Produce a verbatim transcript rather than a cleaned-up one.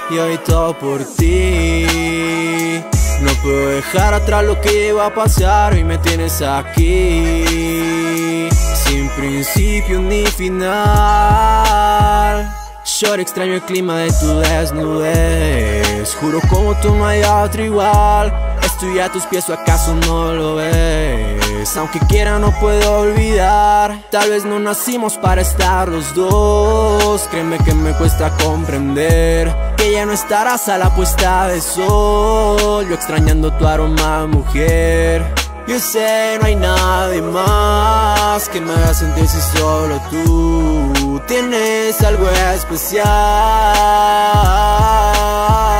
y hoy todo por ti. No puedo dejar atrás lo que iba a pasar, y me tienes aquí, sin principio ni final. Yo extraño el clima de tu desnudez, juro como tú no hay otro igual. Estoy a tus pies, ¿o acaso no lo ves? Aunque quiera no puedo olvidar. Tal vez no nacimos para estar los dos. Créeme que me cuesta comprender que ya no estarás a la puesta de sol. Yo extrañando tu aroma, mujer. Yo sé, no hay nadie más que me haga sentir si solo tú tienes algo especial.